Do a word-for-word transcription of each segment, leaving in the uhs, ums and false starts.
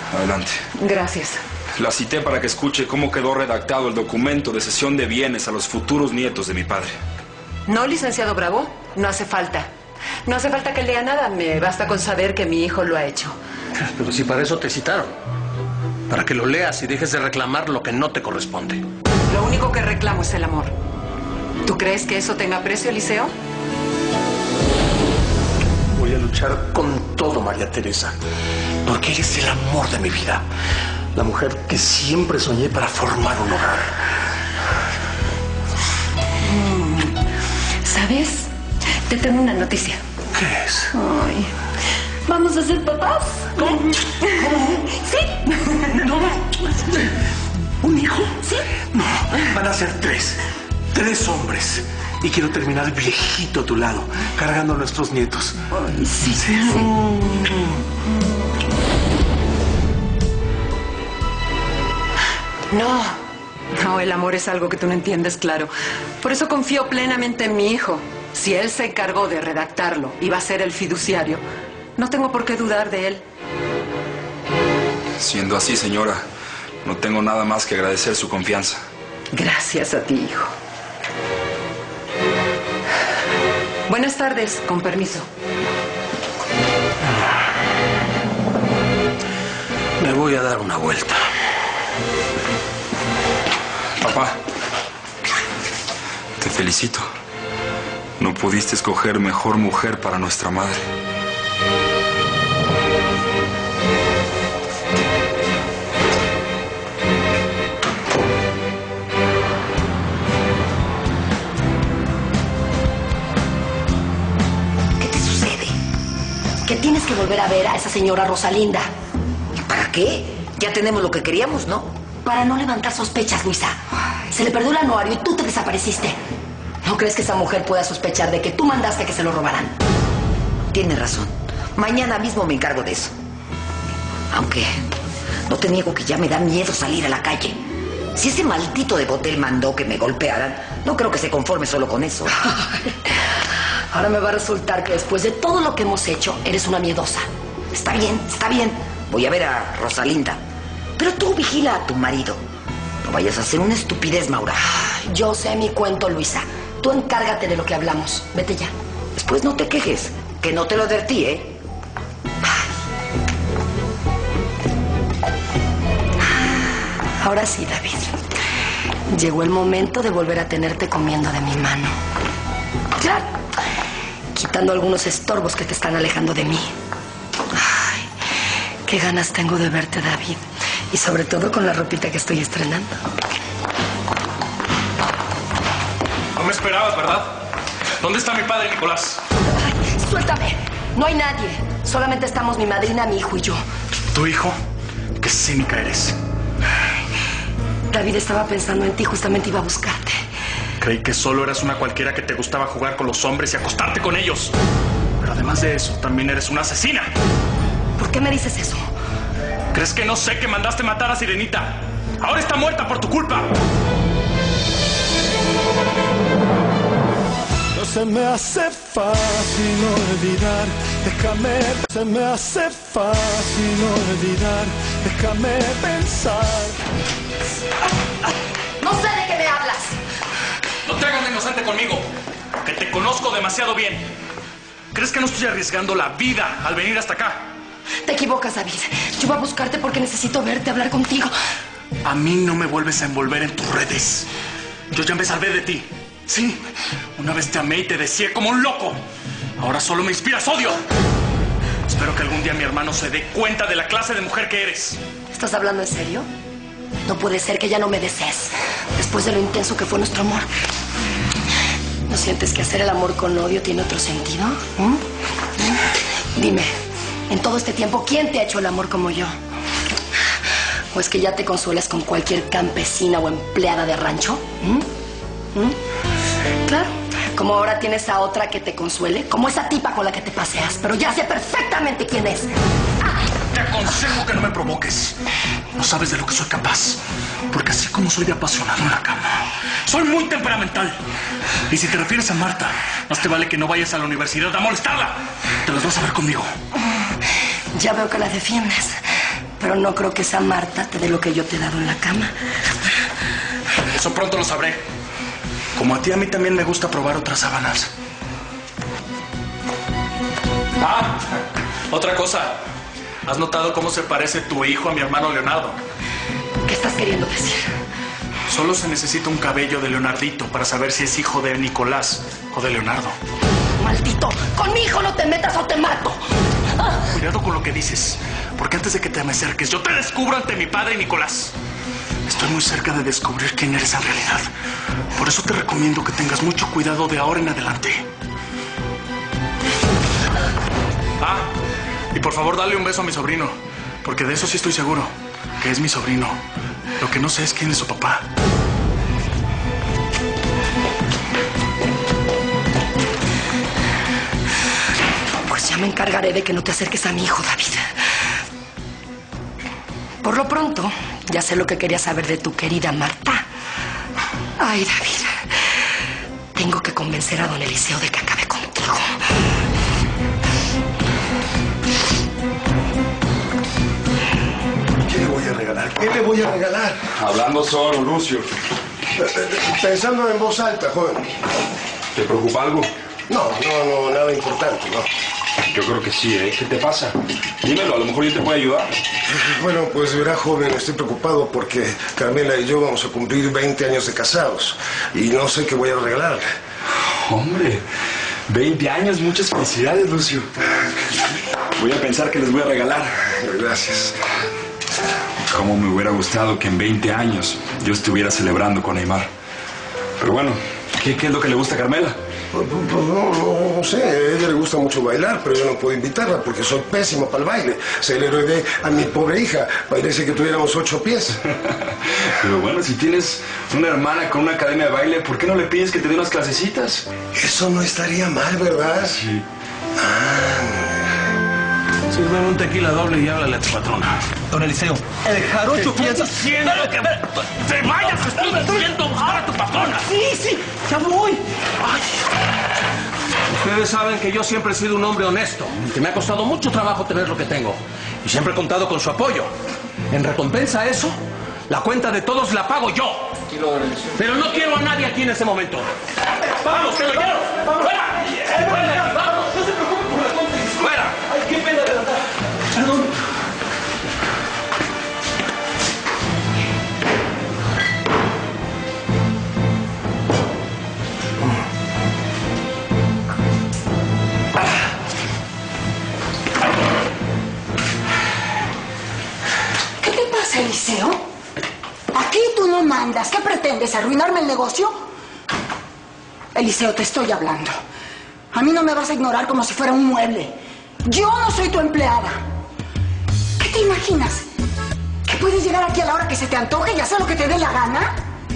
Adelante. Gracias. La cité para que escuche cómo quedó redactado el documento de cesión de bienes a los futuros nietos de mi padre. No, licenciado Bravo, no hace falta. No hace falta que lea nada, me basta con saber que mi hijo lo ha hecho. Pero si para eso te citaron. Para que lo leas y dejes de reclamar lo que no te corresponde. Lo único que reclamo es el amor. ¿Tú crees que eso tenga precio, Eliseo? Voy a luchar con todo, María Teresa. Porque eres el amor de mi vida. La mujer que siempre soñé para formar un hogar. Mm, ¿Sabes? Te tengo una noticia. ¿Qué es? Ay, vamos a ser papás. ¿Cómo? ¿Cómo? Sí. No. ¿Un hijo? Sí. No, van a ser tres. Tres hombres. Y quiero terminar viejito a tu lado, cargando a nuestros nietos. Ay, sí, sí. sí. No, no, el amor es algo que tú no entiendes, claro. Por eso confío plenamente en mi hijo. Si él se encargó de redactarlo y va a ser el fiduciario, no tengo por qué dudar de él. Siendo así, señora, no tengo nada más que agradecer su confianza. Gracias a ti, hijo. Buenas tardes, con permiso. Me voy a dar una vuelta. Papá, te felicito. No pudiste escoger mejor mujer para nuestra madre. ¿Qué te sucede? Que tienes que volver a ver a esa señora Rosalinda. ¿Para qué? Ya tenemos lo que queríamos, ¿no? Para no levantar sospechas, Luisa. Se le perdió el anuario y tú te desapareciste. ¿No crees que esa mujer pueda sospechar de que tú mandaste que se lo robaran? Tienes razón. Mañana mismo me encargo de eso. Aunque no te niego que ya me da miedo salir a la calle. Si ese maldito de Botel mandó que me golpearan, no creo que se conforme solo con eso. Ahora me va a resultar que después de todo lo que hemos hecho, eres una miedosa. Está bien, está bien. Voy a ver a Rosalinda. Pero tú vigila a tu marido. No vayas a hacer una estupidez, Maura. Yo sé mi cuento, Luisa. Tú encárgate de lo que hablamos. Vete ya. Después no te quejes, que no te lo advertí, ¿eh? Ahora sí, David. Llegó el momento de volver a tenerte comiendo de mi mano. Claro. Quitando algunos estorbos que te están alejando de mí. Ay, qué ganas tengo de verte, David. Y sobre todo con la ropita que estoy estrenando. No me esperabas, ¿verdad? ¿Dónde está mi padre, Nicolás? Ay, suéltame. No hay nadie. Solamente estamos mi madrina, mi hijo y yo. ¿Tu hijo? Qué cínica eres. David estaba pensando en ti, justamente iba a buscarte. Creí que solo eras una cualquiera que te gustaba jugar con los hombres y acostarte con ellos. Pero además de eso, también eres una asesina. ¿Por qué me dices eso? ¿Crees que no sé que mandaste matar a Sirenita? Ahora está muerta por tu culpa. No se me hace fácil olvidar, déjame, se me hace fácil olvidar, déjame pensar. No sé de qué me hablas. No te hagas de inocente conmigo, que te conozco demasiado bien. ¿Crees que no estoy arriesgando la vida al venir hasta acá? Te equivocas, David. Yo voy a buscarte porque necesito verte, hablar contigo. A mí no me vuelves a envolver en tus redes. Yo ya me salvé de ti. Sí, una vez te amé y te deseé como un loco. Ahora solo me inspiras odio. Espero que algún día mi hermano se dé cuenta de la clase de mujer que eres. ¿Estás hablando en serio? No puede ser que ya no me desees, después de lo intenso que fue nuestro amor. ¿No sientes que hacer el amor con odio tiene otro sentido? ¿Mm? Dime, en todo este tiempo, ¿quién te ha hecho el amor como yo? ¿O es que ya te consuelas con cualquier campesina o empleada de rancho? ¿Mm? ¿Mm? Claro, como ahora tienes a otra que te consuele, como esa tipa con la que te paseas, pero ya sé perfectamente quién es. ¡Ah! Te aconsejo que no me provoques. No sabes de lo que soy capaz, porque así como soy de apasionado en la cama, soy muy temperamental. Y si te refieres a Marta, más te vale que no vayas a la universidad a molestarla. Te las vas a ver conmigo. Ya veo que la defiendes. Pero no creo que esa Marta te dé lo que yo te he dado en la cama. Eso pronto lo sabré. Como a ti, a mí también me gusta probar otras sábanas. Ah, otra cosa. ¿Has notado cómo se parece tu hijo a mi hermano Leonardo? ¿Qué estás queriendo decir? Solo se necesita un cabello de Leonardito para saber si es hijo de Nicolás o de Leonardo. ¡Maldito! ¡Con mi hijo no te metas o te mato! ¡Ah! Cuidado con lo que dices, porque antes de que te me acerques, yo te descubro ante mi padre y Nicolás. Estoy muy cerca de descubrir quién eres en realidad. Por eso te recomiendo que tengas mucho cuidado de ahora en adelante. Ah, y por favor dale un beso a mi sobrino, porque de eso sí estoy seguro, que es mi sobrino. Lo que no sé es quién es su papá. Pues ya me encargaré de que no te acerques a mi hijo, David. Por lo pronto, ya sé lo que quería saber de tu querida Marta. Ay, David, tengo que convencer a don Eliseo de que acabe contigo. ¿Qué le voy a regalar? ¿Qué le voy a regalar? Hablando solo, Lucio. Pensando en voz alta, joven. ¿Te preocupa algo? No, no, no, nada importante, no. Yo creo que sí, ¿eh? ¿Qué te pasa? Dímelo, a lo mejor yo te puedo ayudar. Bueno, pues verá, joven, estoy preocupado porque Carmela y yo vamos a cumplir veinte años de casados y no sé qué voy a regalarle. Hombre, veinte años, muchas felicidades, Lucio. Voy a pensar que les voy a regalar. Gracias. Cómo me hubiera gustado que en veinte años yo estuviera celebrando con Aymar. Pero bueno, ¿qué, qué es lo que le gusta a Carmela? Pues, pues no, no, no sé, a ella le gusta mucho bailar, pero yo no puedo invitarla porque soy pésimo para el baile. Se le heredé a mi pobre hija, parece que tuviéramos ocho pies. Pero bueno, si tienes una hermana con una academia de baile, ¿por qué no le pides que te dé unas clasecitas? Eso no estaría mal, ¿verdad? Sí. Sírveme un tequila doble y háblale a tu patrona. Don Eliseo, el jarocho piensa... diciendo que te vayas, estoy diciendo a buscar a tu patrona. Sí, sí, ya voy. Ay. Ustedes saben que yo siempre he sido un hombre honesto, que me ha costado mucho trabajo tener lo que tengo. Y siempre he contado con su apoyo. En recompensa a eso, la cuenta de todos la pago yo. Pero no quiero a nadie aquí en ese momento. ¡Vamos, que lo quiero! ¡Fuera! ¡Fuera! ¡Vamos! No se preocupe por la cuenta. ¡Fuera! Ay, qué pena de verdad. Perdón. ¿Qué te pasa, Eliseo? Aquí tú no mandas. ¿Qué pretendes? ¿Arruinarme el negocio? Eliseo, te estoy hablando. A mí no me vas a ignorar como si fuera un mueble. Yo no soy tu empleada. ¿Qué te imaginas? ¿Que puedes llegar aquí a la hora que se te antoje y hacer lo que te dé la gana?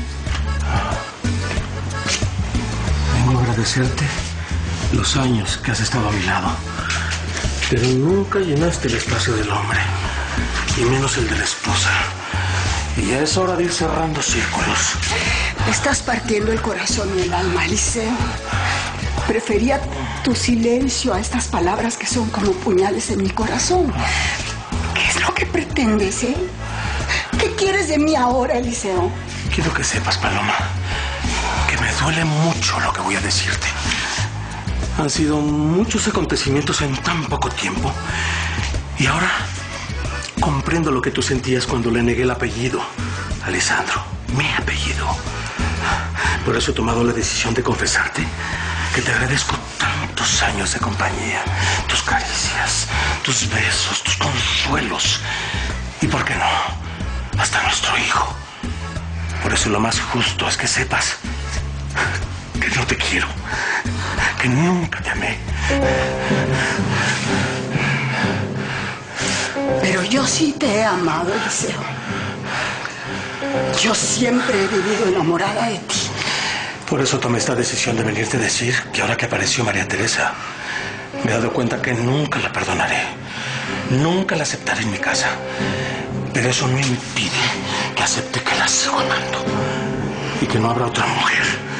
Vengo a agradecerte los años que has estado a mi lado. Pero nunca llenaste el espacio del hombre, y menos el de la esposa. Y ya es hora de ir cerrando círculos. Me estás partiendo el corazón y el alma, Eliseo. Prefería tu silencio a estas palabras que son como puñales en mi corazón. ¿Qué es lo que pretendes, eh? ¿Qué quieres de mí ahora, Eliseo? Quiero que sepas, Paloma, que me duele mucho lo que voy a decirte. Han sido muchos acontecimientos en tan poco tiempo. Y ahora comprendo lo que tú sentías cuando le negué el apellido a Alessandro. Mi apellido. Por eso he tomado la decisión de confesarte que te agradezco tantos años de compañía, tus caricias, tus besos, tus consuelos y, ¿por qué no?, hasta nuestro hijo. Por eso lo más justo es que sepas que no te quiero, que nunca te amé. Pero yo sí te he amado, Eliseo. Yo siempre he vivido enamorada de ti. Por eso tomé esta decisión de venirte a decir que ahora que apareció María Teresa, me he dado cuenta que nunca la perdonaré. Nunca la aceptaré en mi casa. Pero eso no impide que acepte que la sigo amando. Y que no habrá otra mujer